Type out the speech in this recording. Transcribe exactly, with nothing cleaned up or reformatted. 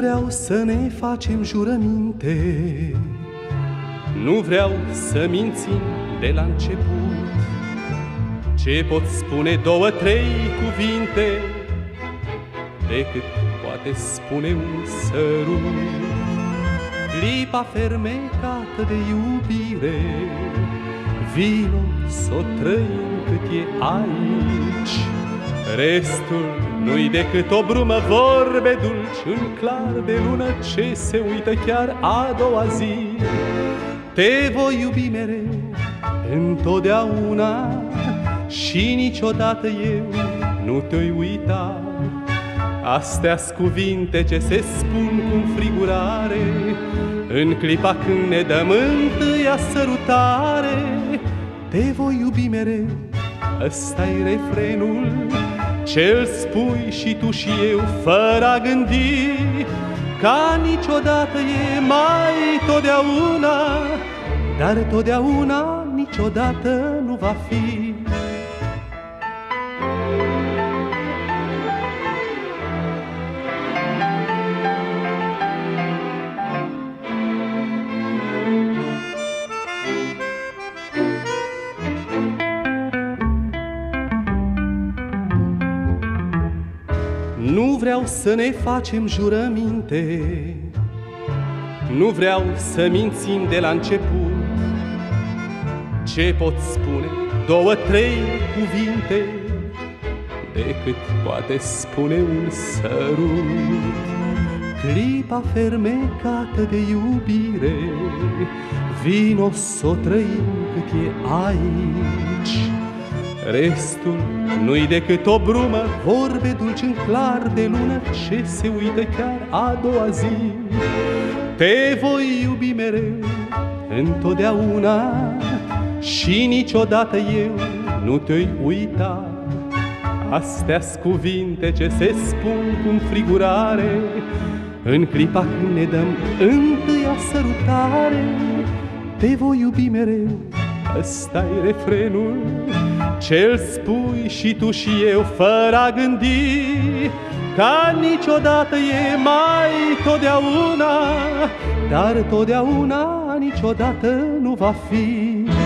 vreau să ne facem jurăminte, nu vreau să mințim de la început. Ce pot spune două, trei cuvinte decât poate spune un sărut. Clipa fermecată de iubire, vino s-o trăim cât e aici. Restul nu-i decât o brumă, vorbe dulci în clar de lună ce se uită chiar a doua zi. Te voi iubi mereu, întotdeauna, și niciodată eu nu te-oi uita. Astea-s cuvinte ce se spun cu înfrigurare în clipa când ne dăm întâia sărutare. Te voi iubi mereu, ăsta-i refrenul ce-l spui și tu și eu fără a gândi. Ca niciodată e mai totdeauna, dar totdeauna niciodată nu va fi. Nu vreau să ne facem jurăminte, nu vreau să mințim de la început. Ce pot spune două, trei cuvinte decât poate spune un sărut. Clipa fermecată de iubire, vino s-o trăim cât e aici. Restul nu-i decât o brumă, vorbe dulci în clar de lună ce se uită chiar a doua zi. Te voi iubi mereu, întotdeauna, și niciodată eu nu te-oi uita. Astea-s cuvinte ce se spun cu înfrigurare în clipa când ne dăm întâia sărutare. Te voi iubi mereu, ăsta-i refrenul ce-l spui și tu și eu fără a gândi. Ca niciodată e mai totdeauna, dar totdeauna niciodată nu va fi.